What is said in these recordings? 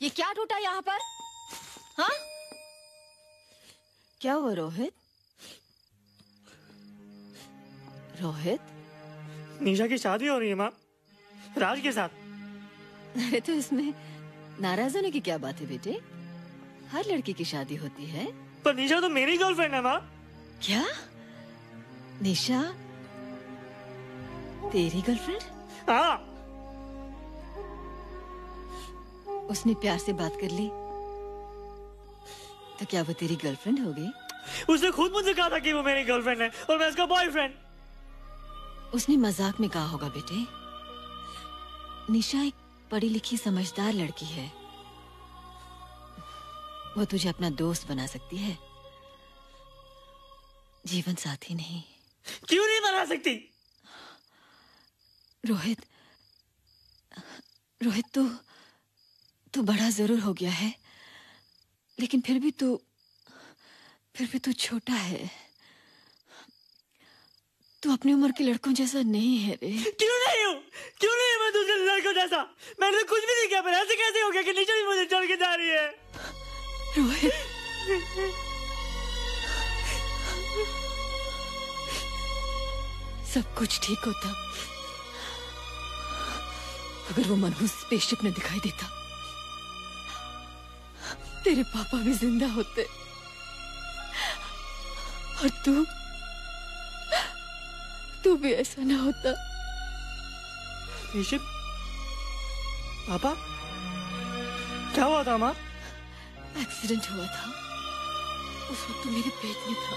ये क्या टूटा यहाँ पर? हाँ? क्या हुआ रोहित? रोहित? निशा की शादी हो रही है माँ, राज के साथ। अरे तो इसमें नाराज होने की क्या बात है बेटे? हर लड़की की शादी होती है। पर निशा तो मेरी गर्लफ्रेंड है माँ। क्या? निशा तेरी गर्लफ्रेंड? हाँ। उसने प्यार से बात कर ली तो क्या वो तेरी गर्लफ्रेंड हो गई? उसने खुद मुझसे कहा था कि वो मेरी गर्लफ्रेंड है और मैं उसका बॉयफ्रेंड। उसने मजाक में कहा होगा बेटे। निशा एक पढ़ी लिखी समझदार लड़की है। वो तुझे अपना दोस्त बना सकती है, जीवन साथी नहीं। क्यों नहीं बना सकती? रोहित, रोहित तू बड़ा जरूर हो गया है, लेकिन फिर भी तू छोटा है। तू अपनी उम्र के लड़कों जैसा नहीं है रे। क्यों नहीं हूँ? क्यों नहीं मैं दूसरे लड़कों जैसा? मैंने तो कुछ भी नहीं किया, पर ऐसे कैसे हो गया कि निशा भी मुझे छोड़ के जा रही है? रोहित, सब कुछ ठीक होता अगर वो मनहूस स्पेसशिप न दिखाई देता। तेरे पापा भी जिंदा होते और तू भी ऐसा ना होता। स्पेसशिप? पापा? क्या हुआ था माँ? एक्सीडेंट हुआ था, उस वक्त तू मेरे पेट में था।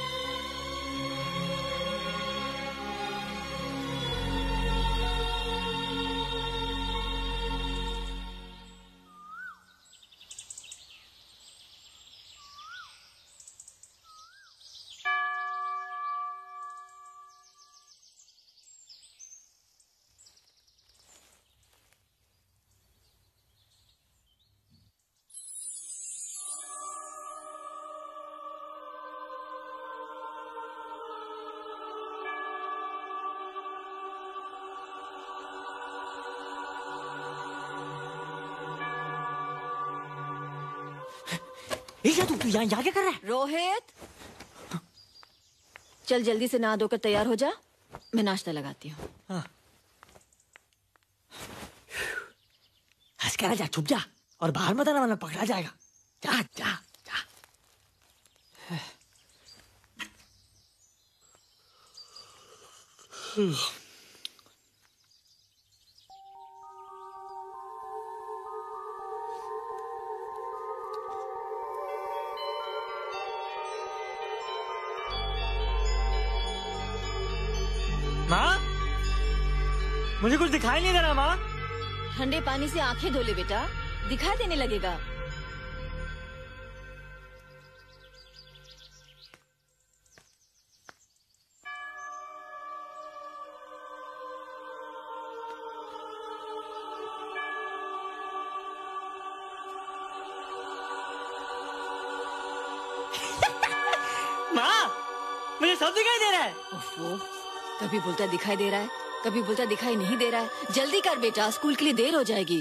तू यहाँ क्या कर रहा है? रोहित, चल जल्दी से नहा धोकर तैयार हो जा, मैं नाश्ता लगाती हूँ। हंस कर जा, छुप जा और बाहर मत आना वरना पकड़ा जाएगा। जा जा जा। माँ, मुझे कुछ दिखाई नहीं दे रहा माँ। ठंडे पानी से आंखें धो ले बेटा, दिखाई देने लगेगा। माँ, मुझे सब दिखाई दे रहा है। ओफो, कभी बोलता दिखाई दे रहा है, कभी बोलता दिखाई नहीं दे रहा है। जल्दी कर बेटा, स्कूल के लिए देर हो जाएगी।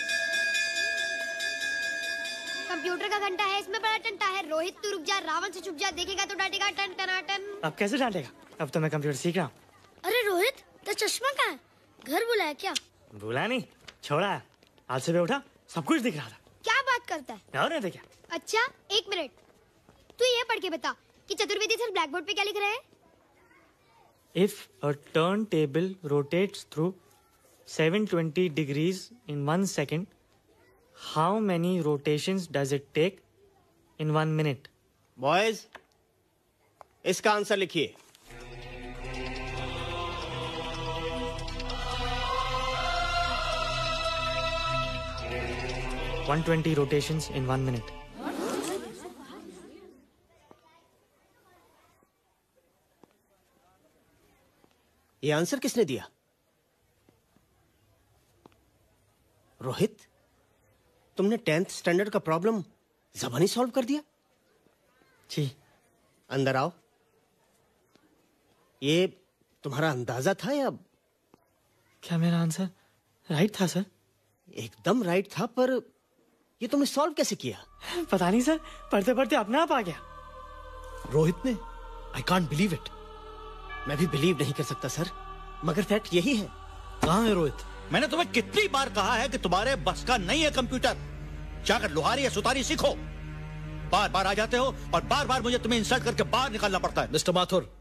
कंप्यूटर का घंटा है, इसमें बड़ा टंटा है। रोहित तू रुक जा, रावण से छुप जा, देखेगा तो डांटेगा टन टनाटन। अब कैसे डांटेगा? अब तो मैं कंप्यूटर सीख रहा हूँ। अरे रोहित, तो चश्मा कहाँ है? घर बुलाया क्या? भूला नहीं, छोड़ा। आज सुबह उठा, सब कुछ दिख रहा था। क्या बात करता है? और नहीं तो क्या। अच्छा, एक मिनट, तू ये पढ़ के बता कि चतुर्वेदी सर ब्लैक बोर्ड पे क्या लिख रहे हैं? If a turntable rotates through 720 degrees in 1 second, how many rotations does it take in 1 minute? Boys, इसका आंसर लिखिए। – 120 rotations in 1 minute. ये आंसर किसने दिया? रोहित, तुमने 10th स्टैंडर्ड का प्रॉब्लम ज़बानी सॉल्व कर दिया? जी। अंदर आओ। ये तुम्हारा अंदाजा था या? क्या मेरा आंसर राइट था सर? एकदम राइट था, पर ये तुमने सॉल्व कैसे किया? पता नहीं सर, पढ़ते पढ़ते अपने आप आ गया। रोहित ने? I can't believe it. मैं भी बिलीव नहीं कर सकता सर, मगर फैक्ट यही है। कहाँ है रोहित? मैंने तुम्हें कितनी बार कहा है कि तुम्हारे बस का नहीं है कंप्यूटर। जाकर लोहारी या सुतारी सीखो। बार बार आ जाते हो और बार बार मुझे तुम्हें इंसल्ट करके बाहर निकालना पड़ता है। मिस्टर माथुर,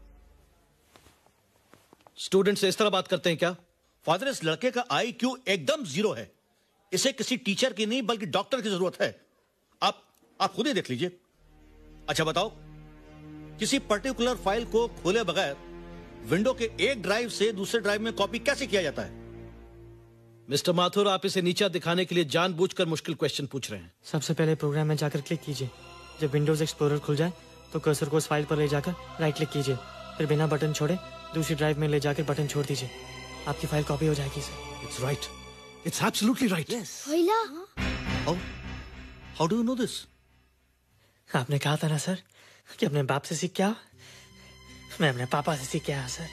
स्टूडेंट से इस तरह बात करते हैं क्या? फादर, इस लड़के का IQ एकदम 0 है। इसे किसी टीचर की नहीं बल्कि डॉक्टर की जरूरत है। आप खुद ही देख लीजिए। अच्छा बताओ, किसी पर्टिकुलर फाइल को खोले बगैर विंडो के एक ड्राइव से दूसरे ड्राइव में कॉपी कैसे किया जाता है? मिस्टर माथुर, आप इसे नीचा दिखाने के लिए जानबूझकर मुश्किल क्वेश्चन पूछ रहे हैं। सबसे पहले प्रोग्राम में जाकर क्लिक कीजिए। जब विंडोज एक्सप्लोरर खुल जाए तो कर्सर को उस फाइल पर ले जाकर राइट क्लिक कीजिए, फिर बिना बटन छोड़े दूसरी ड्राइव में ले जाकर बटन छोड़ दीजिए। आपकी फाइल कॉपी हो जाएगी sir. It's right, it's absolutely right. होइला how do you know this? आपने कहा था ना सर कि अपने बाप से सीख के आओ। मैं अपने पापा से सीख के आया सर।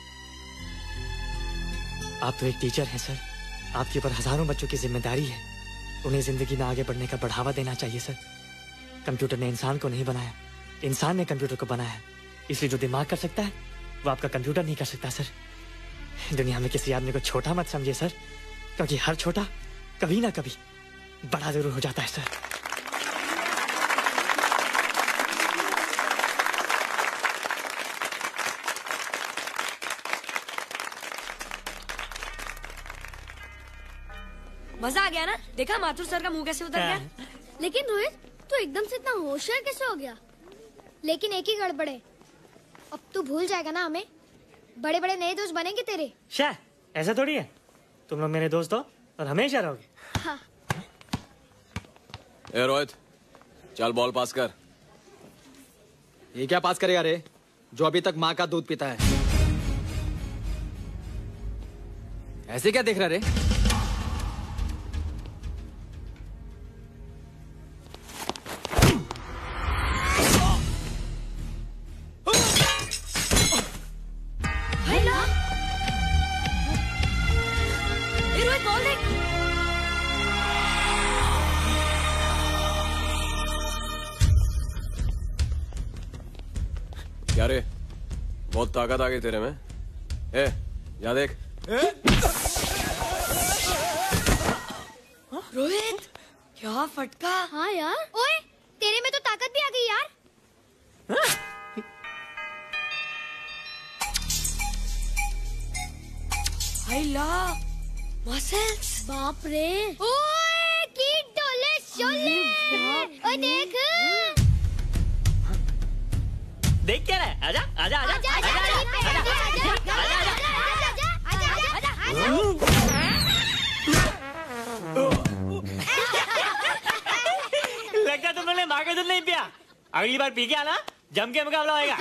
आप तो एक टीचर हैं सर, आपके ऊपर हजारों बच्चों की जिम्मेदारी है। उन्हें जिंदगी में आगे बढ़ने का बढ़ावा देना चाहिए सर। कंप्यूटर ने इंसान को नहीं बनाया, इंसान ने कंप्यूटर को बनाया। इसलिए जो दिमाग कर सकता है वो आपका कंप्यूटर नहीं कर सकता सर। दुनिया में किसी आदमी को छोटा मत समझिए सर, क्योंकि हर छोटा कभी ना कभी बड़ा जरूर हो जाता है सर। मजा आ गया ना? देखा माथुर सर का मुंह कैसे उतर गया? लेकिन रोहित, तू एकदम से इतना होशियार कैसे हो गया? लेकिन एक ही गड़बड़ है, अब तू भूल जाएगा ना हमें। बड़े बड़े नए दोस्त बनेंगे तेरे। शाह, ऐसा थोड़ी है। तुम लोग मेरे दोस्त हो और हमेशा रहोगे। हाँ। ए रोहित, चल बॉल पास कर। ये क्या पास करेगा रे, जो अभी तक माँ का दूध पीता है? ऐसे क्या देख रहा रे? क्या रे, बहुत ताकत आ गई तेरे में। ए, या देख। रोहित, क्या फटका। हाँ यार, ओए तेरे में तो ताकत भी आ गई यार। हाइला, मसल्स। बाप रे। ओए की डोले शोले। ओए देख। देख क्या रहा है? आजा आजा आजा आजा आजा आजा आजा। लगता तुम लोगों ने माँ का दूध नहीं पिया। अगली बार पी के आना, जम के मुकाबला होएगा।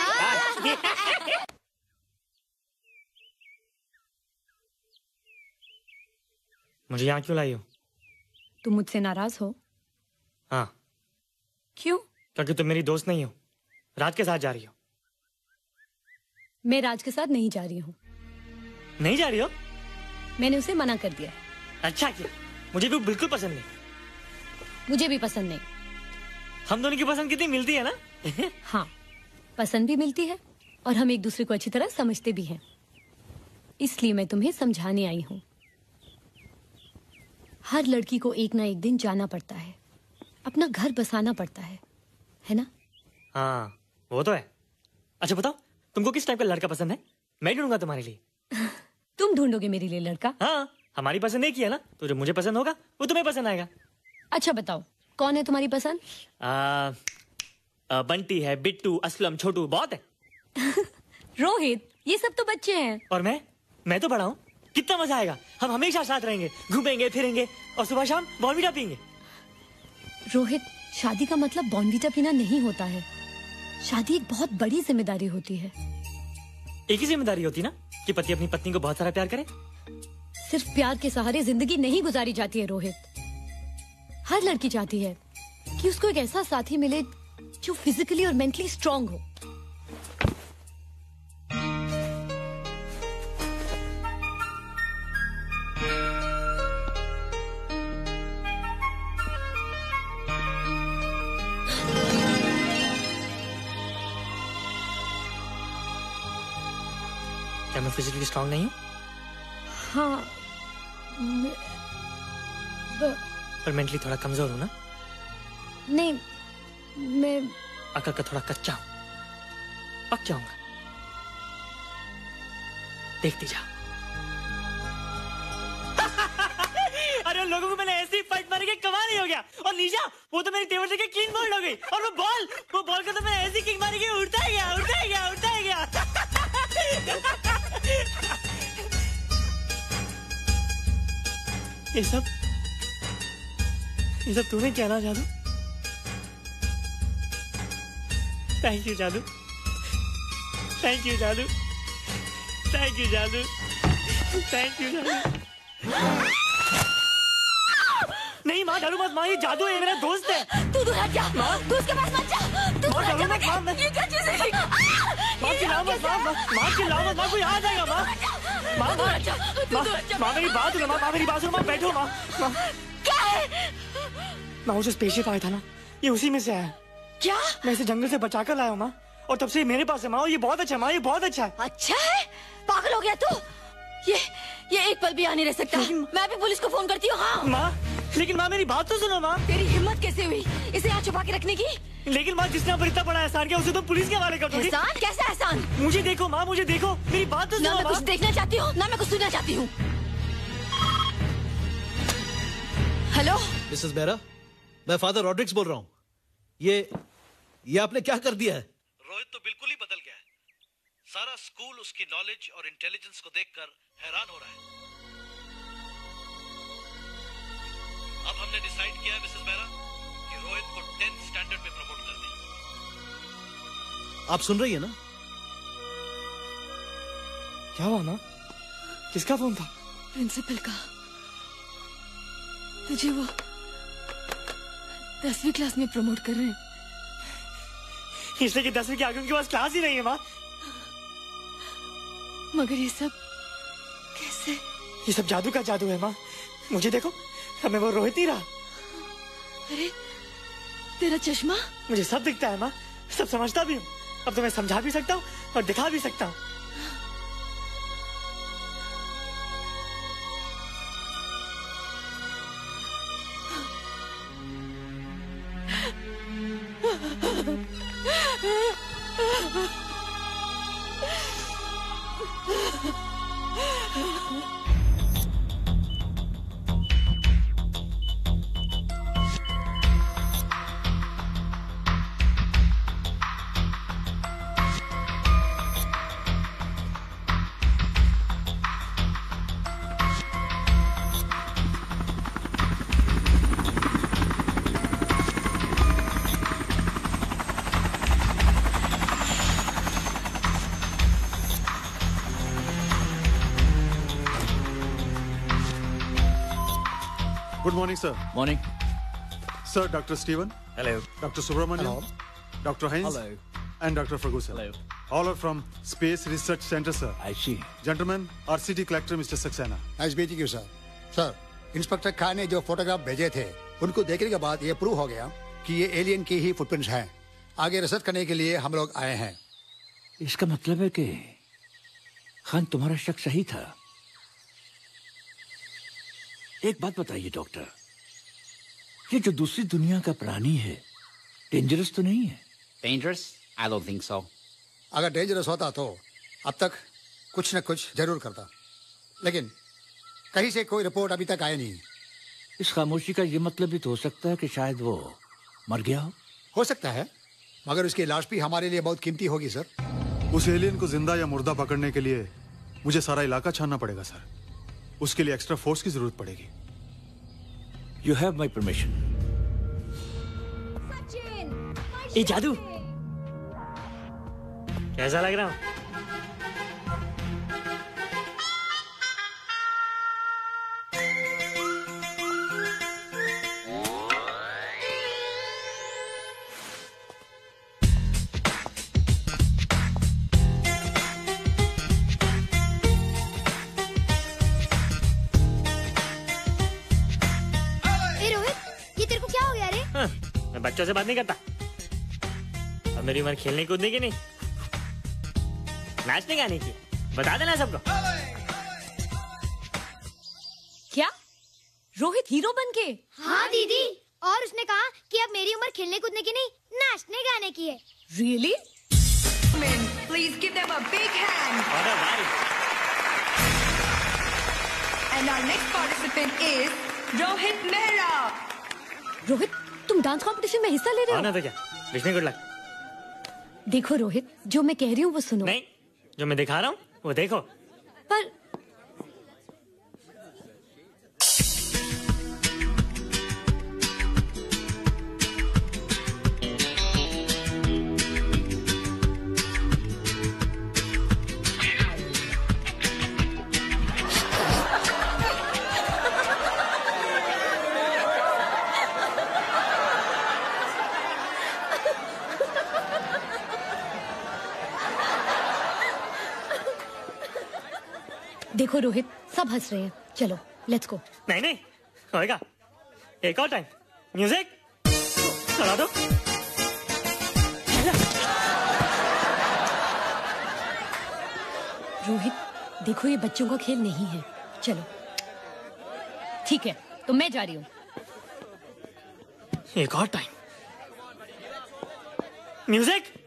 मुझे यहाँ क्यों लाई हो? तुम मुझसे नाराज हो? हाँ। क्यों? क्योंकि तुम मेरी दोस्त नहीं हो, राज के साथ जा रही हो। मैं राज के साथ नहीं जा रही हूँ। नहीं जा रही हो? मैंने उसे मना कर दिया। अच्छा किया, मुझे भी बिल्कुल पसंद नहीं। मुझे भी पसंद नहीं। हम दोनों की पसंद कितनी मिलती है ना? हाँ, पसंद भी मिलती है और हम एक दूसरे को अच्छी तरह समझते भी हैं। इसलिए मैं तुम्हें समझाने आई हूँ। हर लड़की को एक ना एक दिन जाना पड़ता है, अपना घर बसाना पड़ता है ना? हाँ, वो तो है। अच्छा बताओ, तुमको किस टाइप का लड़का पसंद है? मैं ढूंढूंगा तुम्हारे लिए। तुम ढूंढोगे मेरे लिए लड़का? हाँ, हमारी पसंद एक ही है ना, तो जो मुझे पसंद होगा वो तुम्हें पसंद आएगा। अच्छा बताओ, कौन है तुम्हारी पसंद? बंटी है, बिट्टू, असलम, छोटू, बहुत है। रोहित, ये सब तो बच्चे हैं। और मैं तो बड़ा हूँ। कितना मजा आएगा, हम हमेशा साथ रहेंगे, घूमेंगे फिरेंगे और सुबह शाम बॉर्नवीटा पीएंगे। रोहित, शादी का मतलब बॉर्नवीटा पीना नहीं होता है। शादी एक बहुत बड़ी जिम्मेदारी होती है। एक ही जिम्मेदारी होती ना कि पति अपनी पत्नी को बहुत सारा प्यार करे। सिर्फ प्यार के सहारे जिंदगी नहीं गुजारी जाती है रोहित। हर लड़की चाहती है कि उसको एक ऐसा साथी मिले जो फिजिकली और मेंटली स्ट्रांग हो। मैं फिजिकली स्ट्रांग नहीं हूँ? हाँ, पर मेंटली थोड़ा कमजोर हूँ ना? नहीं, मैं अकल का थोड़ा कच्चा हूँ, पक जाऊंगा, देखती जा। अरे उन लोगों को मैंने ऐसी फाइट मारी कि कमाल ही हो गया। और निशा, वो तो मेरी टेबल से क्लीन बॉल्ड हो गई। और वो बॉल को तो मैंने ऐसी किक मारी कि उड़ता ही गया। ये सब तूने क्या ना जादू? थैंक यू जादू। नहीं माँ, डरो मत माँ, ये जादू है, मेरा दोस्त है। तू दूर हट जा, तू उसके पास मत जा। तू माँ डरो मत माँ, ये क्या चीज़ है? माँ चिल्लाओ मत माँ, कोई आ जाएगा माँ। माँ मेरी बात सुनो माँ, बैठो माँ। क्या है? माँ, वो जो स्पेसशिप आया था ना, ये उसी में से आया। क्या? मैं इसे जंगल से बचा कर लाया हूँ माँ, और तब से ये मेरे पास है माँ। और ये बहुत अच्छा माँ, ये बहुत अच्छा है। अच्छा है? पागल हो गया तू? ये एक पल भी यहाँ नहीं रह सकता। मैं भी पुलिस को फोन करती हूँ। हाँ माँ, लेकिन माँ मेरी बात तो सुनो माँ। तेरी हिम्मत कैसे हुई इसे यहाँ छुपा के रखने की? लेकिन माँ, जिसने पर इतना बड़ा एहसान किया उसे तो पुलिस के हवाले कर दोगी। एहसान? कैसा एहसान? मुझे देखो माँ, मुझे देखो, मेरी बात तो सुनो। ना मैं कुछ देखना चाहती हूँ, ना मैं कुछ सुनना चाहती हूँ। हेलो मिसेस बेहरा, मैं फादर रॉड्रिक्स बोल रहा हूँ। ये आपने क्या कर दिया है? रोहित तो बिल्कुल ही बदल गया है। सारा स्कूल उसकी नॉलेज और इंटेलिजेंस को देखकर हैरान हो रहा है। अब हमने डिसाइड किया है मिसेस बेहरा कि रोहित को 10th स्टैंडर्ड में प्रमोट कर दें। आप सुन रही है ना? क्या हुआ माँ? किसका फोन था? प्रिंसिपल का। तुझे वो 10वीं क्लास में प्रमोट कर रहे हैं। इसलिए कि 10वीं के आगे उनके पास क्लास ही नहीं है माँ। मगर ये सब कैसे? ये सब जादू का जादू है माँ। मुझे देखो, अब मैं वो रोहित ही रहा। अरे तेरा चश्मा? मुझे सब दिखता है माँ, सब समझता भी हूँ। अब तो मैं समझा भी सकता हूँ और दिखा भी सकता हूँ। Good morning, sir. Morning. Sir, Dr. Stephen. Hello. Dr. Subramanian. Hello. Dr. Hines. Hello. And Dr. Ferguson. Hello. All are from Space Research Center, sir. I see. Gentlemen, our city collector, Mr. Saxena. Nice meeting you sir. Sir, inspector Khan ने जो photograph भेजे थे उनको देखने के बाद ये prove हो गया कि ये एलियन की ही फुटप्रिंट्स हैं। आगे रिसर्च करने के लिए हम लोग आए हैं। इसका मतलब है कि खान तुम्हारा शक सही था। एक बात बताइए डॉक्टर, ये जो दूसरी दुनिया का प्राणी है डेंजरस तो नहीं है? Dangerous? I don't think so. अगर डेंजरस होता तो अब तक कुछ न कुछ जरूर करता, लेकिन कहीं से कोई रिपोर्ट अभी तक आई नहीं। इस खामोशी का ये मतलब भी तो हो सकता है कि शायद वो मर गया हो सकता है, मगर उसकी लाश भी हमारे लिए बहुत कीमती होगी सर। उस एलियन को जिंदा या मुर्दा पकड़ने के लिए मुझे सारा इलाका छानना पड़ेगा सर। उसके लिए एक्स्ट्रा फोर्स की जरूरत पड़ेगी। You have my permission. ये जादू कैसा लग रहा हूँ? मैं बच्चों से बात नहीं करता। अब मेरी उम्र खेलने कूदने की नहीं, नाचने गाने की। बता देना सबको। क्या रोहित हीरो बन के? हाँ दीदी, और उसने कहा कि अब मेरी उम्र खेलने कूदने की नहीं, नाचने गाने की है। Really? Please give them a big hand. What a vibe. And our next participant is Rohit Mehra. Rohit, तुम डांस कंपटीशन में हिस्सा ले रहे हो? ना तो क्या? Wish me good luck. देखो रोहित, जो मैं कह रही हूँ वो सुनो। नहीं, जो मैं दिखा रहा हूँ वो देखो। पर देखो रोहित, सब हंस रहे हैं। चलो लेट्स गो। नहीं नहीं होएगा। एक और टाइम। म्यूजिक चला दो। रोहित देखो, ये बच्चों का खेल नहीं है। चलो ठीक है, तो मैं जा रही हूँ। एक और टाइम। म्यूजिक